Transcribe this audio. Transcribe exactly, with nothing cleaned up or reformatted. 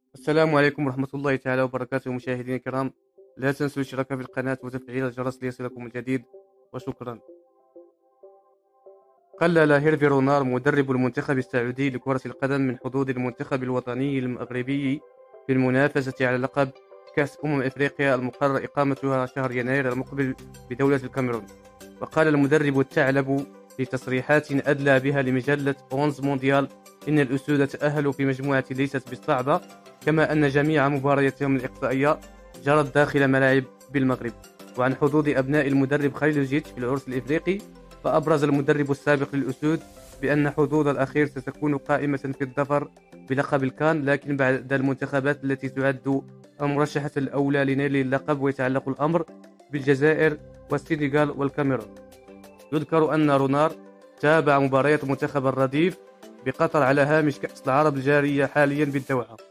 السلام عليكم ورحمة الله تعالى وبركاته مشاهدينا الكرام. لا تنسوا الاشتراك في القناة وتفعيل الجرس ليصلكم الجديد، وشكرا. قلل هيرفي رونار مدرب المنتخب السعودي لكرة القدم من حظوظ المنتخب الوطني المغربي في المنافسة على لقب كأس أمم إفريقيا المقرر إقامتها شهر يناير المقبل بدولة الكاميرون. وقال المدرب الثعلب في تصريحات أدلى بها لمجلة أونز مونديال إن الأسود تأهلوا في مجموعة ليست بالصعبة، كما أن جميع مبارياتهم الإقصائية جرت داخل ملاعب بالمغرب. وعن حظوظ أبناء المدرب خليل الجيت في العرس الإفريقي، فأبرز المدرب السابق للأسود بأن حظوظ الأخير ستكون قائمة في الظفر بلقب الكان، لكن بعد المنتخبات التي تعد المرشحة الأولى لنيل اللقب، ويتعلق الأمر بالجزائر والسنغال والكاميرون. يذكر أن رونار تابع مباريات منتخب الرديف بقطر على هامش كأس العرب الجارية حاليا بالدوحة.